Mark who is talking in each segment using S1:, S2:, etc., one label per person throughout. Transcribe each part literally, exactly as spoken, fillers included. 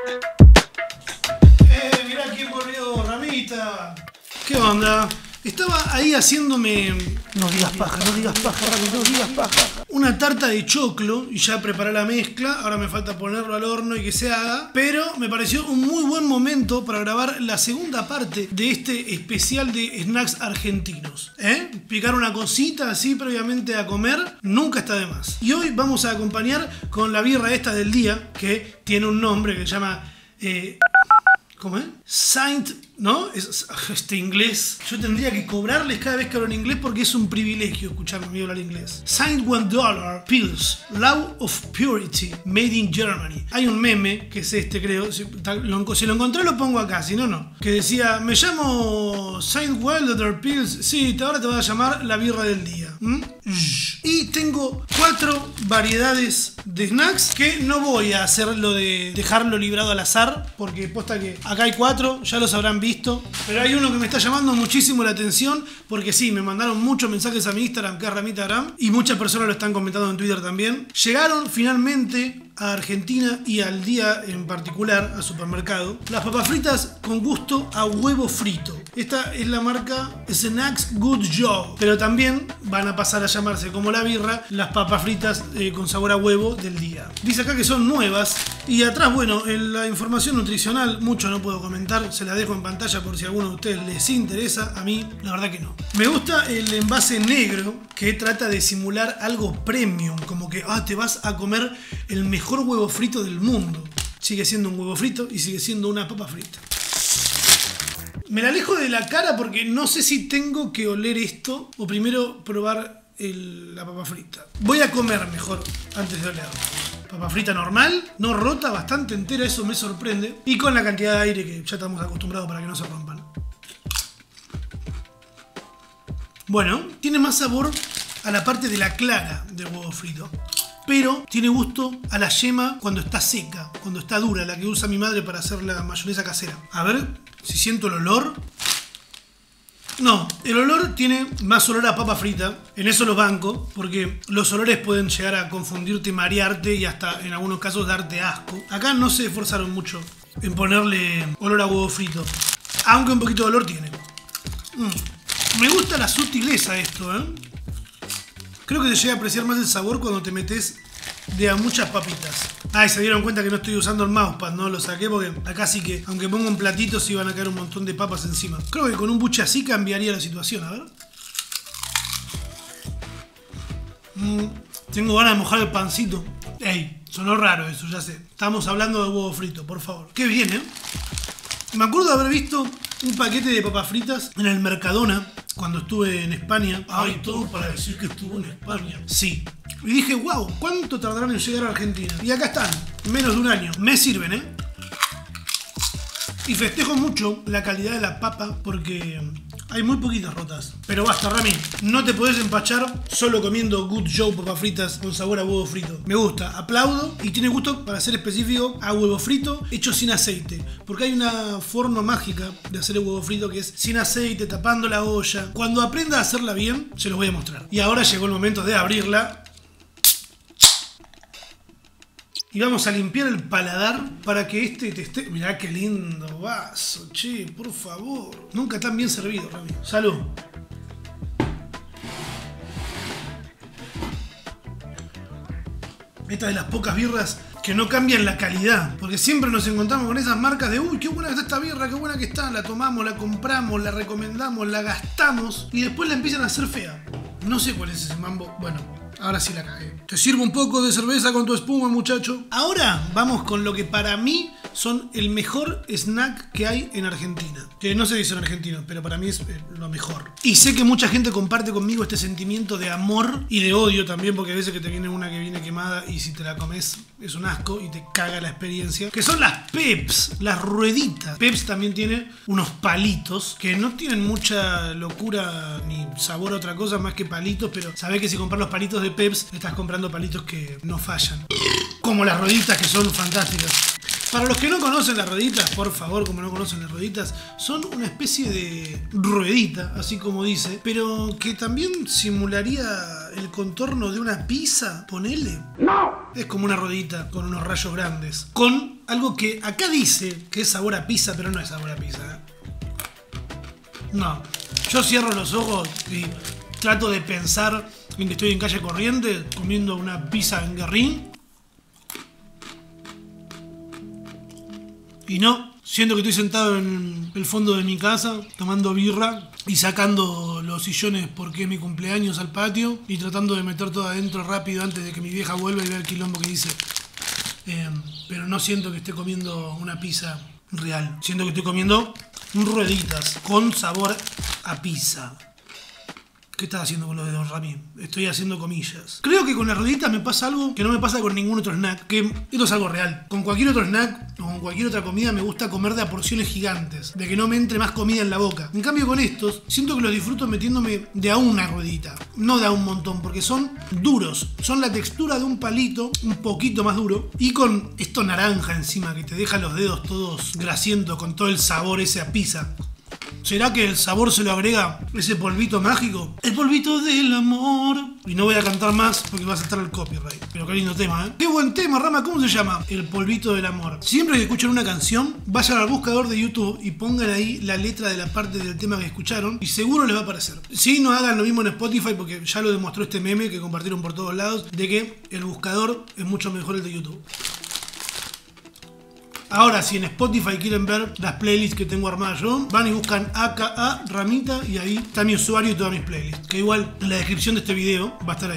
S1: Eh, mirá quién volvió, Ramita. ¿Qué onda? Estaba ahí haciéndome... No digas paja, no digas paja, Rami, no digas paja. Una tarta de choclo y ya preparé la mezcla. Ahora me falta ponerlo al horno y que se haga. Pero me pareció un muy buen momento para grabar la segunda parte de este especial de snacks argentinos. ¿Eh? Picar una cosita así previamente a comer nunca está de más. Y hoy vamos a acompañar con la birra esta del día, que tiene un nombre que se llama... Eh, ¿Cómo es? Saint, ¿no? Es, este inglés. Yo tendría que cobrarles cada vez que hablo en inglés porque es un privilegio escucharme a mí hablar inglés. Saint One Dollar Pills, Law of Purity, Made in Germany. Hay un meme, que es este creo, si lo, si lo encontré lo pongo acá, si no, no. Que decía, me llamo Saint One Dollar Pills, sí, ahora te vas a llamar la birra del día. ¿Mm? Y tengo cuatro variedades de snacks que no voy a hacer lo de dejarlo librado al azar, porque posta que acá hay cuatro, ya los habrán visto, pero hay uno que me está llamando muchísimo la atención, porque sí, me mandaron muchos mensajes a mi Instagram, que es Ramitagram, y muchas personas lo están comentando en Twitter también. Llegaron finalmente a Argentina y al día en particular, al supermercado, las papas fritas con gusto a huevo frito. Esta es la marca Snacks Good Joe, pero también van a pasar a llamarse, como la birra, las papas fritas eh, con sabor a huevo del día. Dice acá que son nuevas y atrás, bueno, en la información nutricional mucho no puedo comentar, se la dejo en pantalla por si a alguno de ustedes les interesa. A mí, la verdad que no. Me gusta el envase negro que trata de simular algo premium, como que ah, te vas a comer el mejor huevo frito del mundo. Sigue siendo un huevo frito y sigue siendo una papa frita. Me la alejo de la cara porque no sé si tengo que oler esto o primero probar el, la papa frita. Voy a comer mejor antes de oler. Papa frita normal, no rota, bastante entera, eso me sorprende. Y con la cantidad de aire que ya estamos acostumbrados para que no se rompan. Bueno, tiene más sabor a la parte de la clara del huevo frito. Pero tiene gusto a la yema cuando está seca, cuando está dura, la que usa mi madre para hacer la mayonesa casera. A ver si siento el olor. No, el olor tiene más olor a papa frita. En eso los banco, porque los olores pueden llegar a confundirte, marearte y hasta en algunos casos darte asco. Acá no se esforzaron mucho en ponerle olor a huevo frito, aunque un poquito de olor tiene. Mm. Me gusta la sutileza esto, ¿eh? Creo que se llega a apreciar más el sabor cuando te metes de a muchas papitas. Ah, y se dieron cuenta que no estoy usando el mousepad, ¿no? Lo saqué porque acá sí que, aunque pongo un platito, sí van a caer un montón de papas encima. Creo que con un buche así cambiaría la situación, a ver. Mm, tengo ganas de mojar el pancito. Ey, sonó raro eso, ya sé. Estamos hablando de huevo frito, por favor. Qué bien, ¿eh? Me acuerdo de haber visto un paquete de papas fritas en el Mercadona cuando estuve en España. Ay, todo para decir que estuvo en España. Sí. Y dije, wow, ¿cuánto tardarán en llegar a Argentina? Y acá están, menos de un año. Me sirven, ¿eh? Y festejo mucho la calidad de la papa porque hay muy poquitas rotas. Pero basta, Rami, no te podés empachar solo comiendo Good Joe papas fritas con sabor a huevo frito. Me gusta, aplaudo y tiene gusto, para ser específico, a huevo frito hecho sin aceite. Porque hay una forma mágica de hacer el huevo frito que es sin aceite, tapando la olla. Cuando aprenda a hacerla bien, se los voy a mostrar. Y ahora llegó el momento de abrirla. Y vamos a limpiar el paladar para que este te esté... Mirá qué lindo vaso, che, por favor. Nunca tan bien servido, Rami. Salud. Esta de las pocas birras que no cambian la calidad. Porque siempre nos encontramos con esas marcas de uy, qué buena que está esta birra, qué buena que está. La tomamos, la compramos, la recomendamos, la gastamos y después la empiezan a hacer fea. No sé cuál es ese mambo. Bueno, ahora sí la cagué. Te sirvo un poco de cerveza con tu espuma, muchacho. Ahora vamos con lo que para mí son el mejor snack que hay en Argentina. Que no sé si son argentinos, pero para mí es lo mejor. Y sé que mucha gente comparte conmigo este sentimiento de amor y de odio también, porque a veces que te viene una que viene quemada y si te la comes es un asco y te caga la experiencia. Que son las Peps, las rueditas. Peps también tiene unos palitos que no tienen mucha locura ni sabor a otra cosa más que palitos, pero sabés que si compras los palitos de Peps, estás comprando palitos que no fallan. Como las rueditas, que son fantásticas. Para los que no conocen las rueditas, por favor, como no conocen las rueditas, son una especie de ruedita, así como dice, pero que también simularía el contorno de una pizza, ponele. ¡No! Es como una ruedita con unos rayos grandes, con algo que acá dice que es sabor a pizza, pero no es sabor a pizza, ¿eh? No. Yo cierro los ojos y trato de pensar en que estoy en calle Corrientes comiendo una pizza en Guerrín. Y no, siento que estoy sentado en el fondo de mi casa, tomando birra y sacando los sillones porque es mi cumpleaños al patio y tratando de meter todo adentro rápido antes de que mi vieja vuelva y vea el quilombo que hice. Eh, pero no siento que esté comiendo una pizza real. Siento que estoy comiendo rueditas con sabor a pizza. ¿Qué estás haciendo con los dedos, Rami? Estoy haciendo comillas. Creo que con las rueditas me pasa algo que no me pasa con ningún otro snack. Que esto es algo real. Con cualquier otro snack o con cualquier otra comida me gusta comer de a porciones gigantes. De que no me entre más comida en la boca. En cambio con estos, siento que los disfruto metiéndome de a una ruedita. No de a un montón, porque son duros. Son la textura de un palito, un poquito más duro. Y con esto naranja encima, que te deja los dedos todos grasientos con todo el sabor ese a pizza. ¿Será que el sabor se lo agrega ese polvito mágico? El polvito del amor. Y no voy a cantar más porque va a saltar el copyright. Pero qué lindo tema, ¿eh? Qué buen tema, Rama. ¿Cómo se llama? El polvito del amor. Siempre que escuchan una canción, vayan al buscador de YouTube y pongan ahí la letra de la parte del tema que escucharon y seguro les va a aparecer. Si no hagan lo mismo en Spotify, porque ya lo demostró este meme que compartieron por todos lados, de que el buscador es mucho mejor el de YouTube. Ahora, si en Spotify quieren ver las playlists que tengo armadas yo, van y buscan A K A Ramita y ahí está mi usuario y todas mis playlists. Que igual en la descripción de este video va a estar ahí.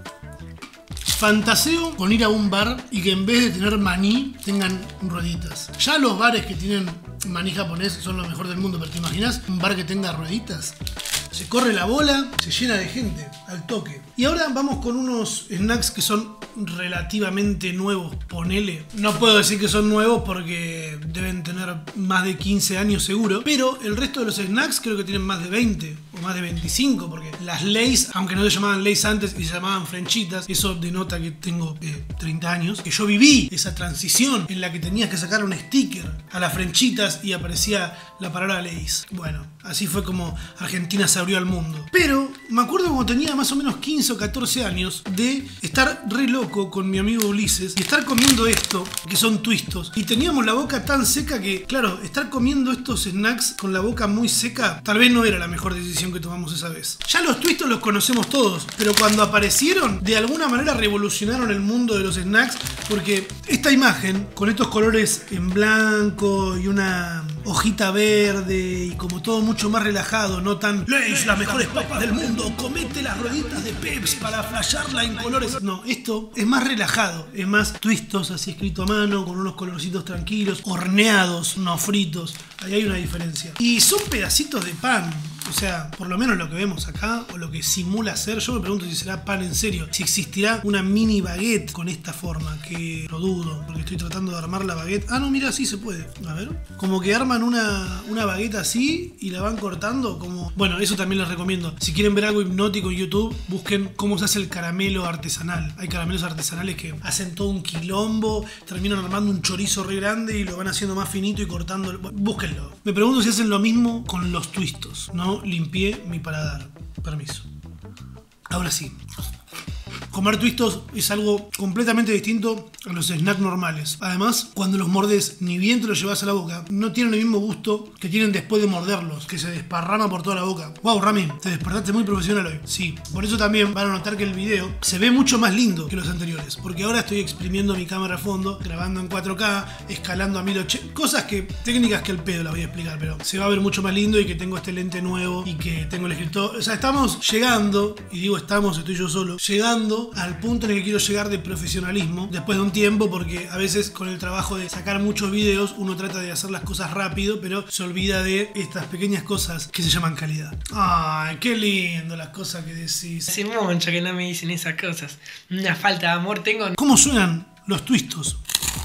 S1: Fantaseo con ir a un bar y que en vez de tener maní tengan rueditas. Ya los bares que tienen maní japonés son lo mejor del mundo, pero ¿te imaginas un bar que tenga rueditas? Se corre la bola, se llena de gente al toque. Y ahora vamos con unos snacks que son relativamente nuevos, ponele. No puedo decir que son nuevos porque deben tener más de quince años seguro, pero el resto de los snacks creo que tienen más de veinte o más de veinticinco, porque las Lay's, aunque no se llamaban Lay's antes y se llamaban Frenchitas, eso denota que tengo eh, treinta años, que yo viví esa transición en la que tenías que sacar un sticker a las Frenchitas y aparecía la palabra Lay's. Bueno, así fue como Argentina se abrió al mundo. Pero me acuerdo cuando tenía más o menos quince o catorce años de estar re loco con mi amigo Ulises y estar comiendo esto, que son twistos, y teníamos la boca tan seca que, claro, estar comiendo estos snacks con la boca muy seca tal vez no era la mejor decisión que tomamos esa vez. Ya los twistos los conocemos todos, pero cuando aparecieron de alguna manera revolucionaron el mundo de los snacks, porque esta imagen con estos colores en blanco y una hojita verde y como todo mucho más relajado, no tan Lay's, las mejores papas del mundo, comete las rueditas de Pepsi para flashearla en colores. No, esto es más relajado, es más twistos, así escrito a mano, con unos colorcitos tranquilos, horneados, no fritos. Ahí hay una diferencia. Y son pedacitos de pan. O sea, por lo menos lo que vemos acá, o lo que simula ser, yo me pregunto si será pan en serio, si existirá una mini baguette con esta forma, que lo dudo, porque estoy tratando de armar la baguette. Ah, no, mira, sí se puede. A ver. Como que arman una, una baguette así y la van cortando como... Bueno, eso también les recomiendo. Si quieren ver algo hipnótico en YouTube, busquen cómo se hace el caramelo artesanal. Hay caramelos artesanales que hacen todo un quilombo, terminan armando un chorizo re grande y lo van haciendo más finito y cortando... Búsquenlo. Me pregunto si hacen lo mismo con los twistos, ¿no? Limpié mi paladar. Permiso. Ahora sí. Comer twistos es algo completamente distinto a los snacks normales. Además, cuando los mordes, ni bien te los llevas a la boca, no tienen el mismo gusto que tienen después de morderlos, que se desparrama por toda la boca. Wow, Rami, te despertaste muy profesional hoy. Sí, por eso también van a notar que el video se ve mucho más lindo que los anteriores, porque ahora estoy exprimiendo mi cámara a fondo, grabando en cuatro K, escalando a mil ochenta, cosas que, técnicas que al pedo las voy a explicar, pero se va a ver mucho más lindo y que tengo este lente nuevo y que tengo el escritor. O sea, estamos llegando, y digo estamos, estoy yo solo, llegando al punto en el que quiero llegar de profesionalismo después de un tiempo, porque a veces con el trabajo de sacar muchos videos uno trata de hacer las cosas rápido, pero se olvida de estas pequeñas cosas que se llaman calidad. Ay, qué lindo las cosas que decís.
S2: Hace mucho que no me dicen esas cosas. Una falta de amor tengo.
S1: ¿Cómo suenan los twistos?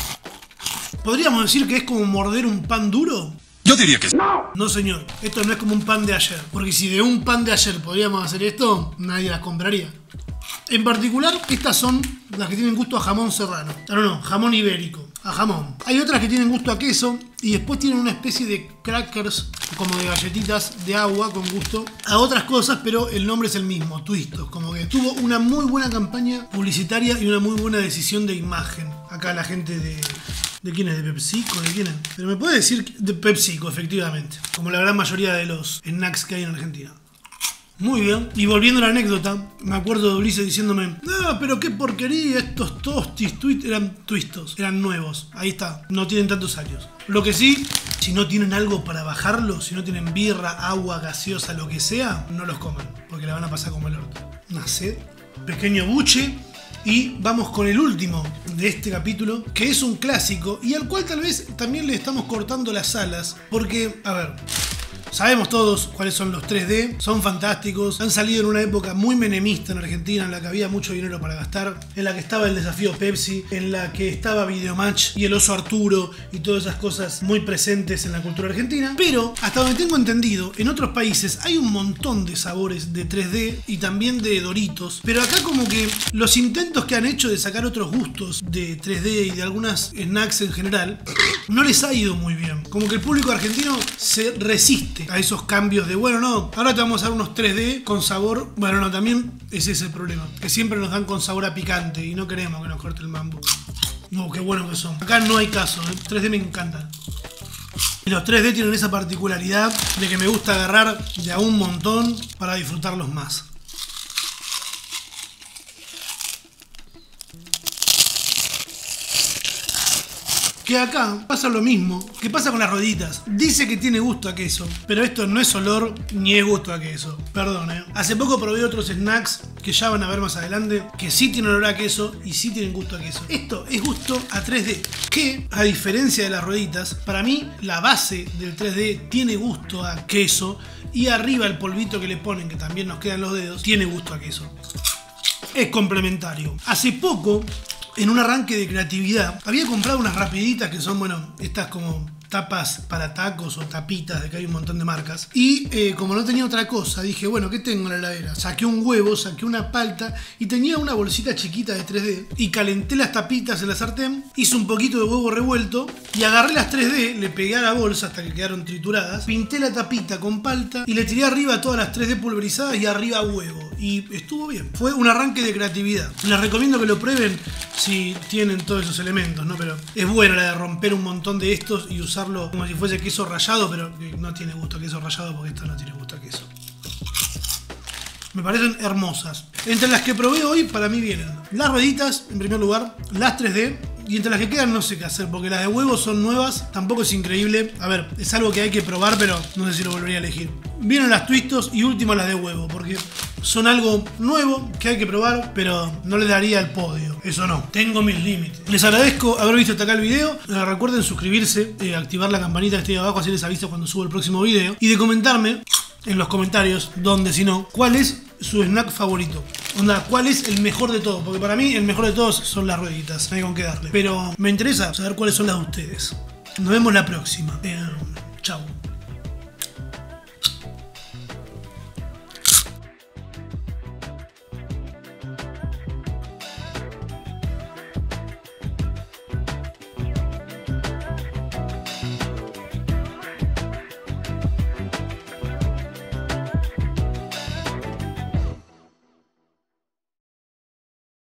S1: ¿Podríamos decir que es como morder un pan duro?
S3: Yo diría que sí.
S1: No. No, señor. Esto no es como un pan de ayer. Porque si de un pan de ayer podríamos hacer esto, nadie las compraría. En particular, estas son las que tienen gusto a jamón serrano. No, no, jamón ibérico. a jamón. Hay otras que tienen gusto a queso y después tienen una especie de crackers, como de galletitas de agua con gusto a otras cosas, pero el nombre es el mismo, Twistos. Como que tuvo una muy buena campaña publicitaria y una muy buena decisión de imagen. Acá la gente de... ¿De quién es? ¿De PepsiCo? ¿De quién es? Pero me puede decir de PepsiCo, efectivamente. Como la gran mayoría de los snacks que hay en Argentina. Muy bien. Y volviendo a la anécdota, me acuerdo de Ulises diciéndome: no, pero qué porquería, estos tostis, twist, eran twistos, eran nuevos. Ahí está, no tienen tantos años. Lo que sí, si no tienen algo para bajarlo, si no tienen birra, agua, gaseosa, lo que sea, no los coman, porque la van a pasar como el orto. Una sed, pequeño buche. Y vamos con el último de este capítulo, que es un clásico y al cual tal vez también le estamos cortando las alas, porque, a ver, sabemos todos cuáles son los tres D, son fantásticos, han salido en una época muy menemista en Argentina, en la que había mucho dinero para gastar, en la que estaba el desafío Pepsi, en la que estaba Videomatch y el oso Arturo y todas esas cosas muy presentes en la cultura argentina. Pero, hasta donde tengo entendido, en otros países hay un montón de sabores de tres D y también de Doritos, pero acá como que los intentos que han hecho de sacar otros gustos de tres D y de algunas snacks en general, no les ha ido muy bien. Como que el público argentino se resiste a esos cambios de, bueno, no, ahora te vamos a dar unos tres D con sabor. Bueno, no, también ese es el problema, que siempre nos dan con sabor a picante y no queremos que nos corte el mambo. No, qué bueno que son. Acá no hay caso, ¿eh? tres D me encantan. Y los tres D tienen esa particularidad de que me gusta agarrar de a un montón para disfrutarlos más. Que acá pasa lo mismo que pasa con las rueditas. Dice que tiene gusto a queso, pero esto no es olor ni es gusto a queso. Perdón, eh. Hace poco probé otros snacks que ya van a ver más adelante, que sí tienen olor a queso y sí tienen gusto a queso. Esto es gusto a tres D, que a diferencia de las rueditas, para mí la base del tres D tiene gusto a queso y arriba el polvito que le ponen, que también nos quedan los dedos, tiene gusto a queso. Es complementario. Hace poco, en un arranque de creatividad, había comprado unas rapiditas que son, bueno, estas como tapas para tacos o tapitas, de que hay un montón de marcas. Y eh, como no tenía otra cosa, dije, bueno, ¿qué tengo en la heladera? Saqué un huevo, saqué una palta y tenía una bolsita chiquita de tres D. Y calenté las tapitas en la sartén, hice un poquito de huevo revuelto y agarré las tres D, le pegué a la bolsa hasta que quedaron trituradas, pinté la tapita con palta y le tiré arriba todas las tres D pulverizadas y arriba huevo. Y estuvo bien. Fue un arranque de creatividad. Les recomiendo que lo prueben si tienen todos esos elementos, ¿no? Pero es buena la de romper un montón de estos y usarlo como si fuese queso rallado, pero no tiene gusto a queso rallado porque esto no tiene gusto a queso. Me parecen hermosas. Entre las que probé hoy, para mí vienen las rueditas, en primer lugar, las tres D. Y entre las que quedan no sé qué hacer, porque las de huevo son nuevas, tampoco es increíble. A ver, es algo que hay que probar, pero no sé si lo volvería a elegir. Vienen las Twistos y último las de huevo, porque son algo nuevo que hay que probar, pero no le daría el podio. Eso no, tengo mis límites. Les agradezco haber visto hasta acá el video. Recuerden suscribirse, eh, activar la campanita que está ahí abajo, así les aviso cuando subo el próximo video. Y de comentarme en los comentarios, donde si no, cuál es su snack favorito. Onda, ¿cuál es el mejor de todos? Porque para mí el mejor de todos son las rueditas, no hay con qué darle. Pero me interesa saber cuáles son las de ustedes. Nos vemos la próxima. Eh, chau.